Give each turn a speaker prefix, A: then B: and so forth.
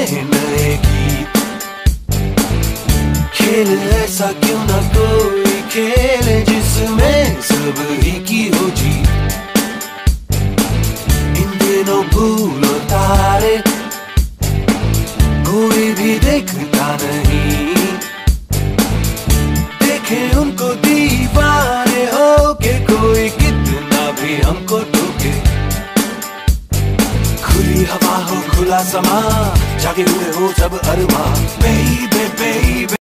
A: नए नए गीत। खेल ऐसा क्यों ना कोई खेले जिसमें सब ही की हो जीत। इन दिनों फूल और तारे कोई भी देखता नहीं, देखे उनको दीवाने हो के कोई कितना भी हमको टोके। खुली हवा हो खुला समा, जागे हुए हो जब अरमान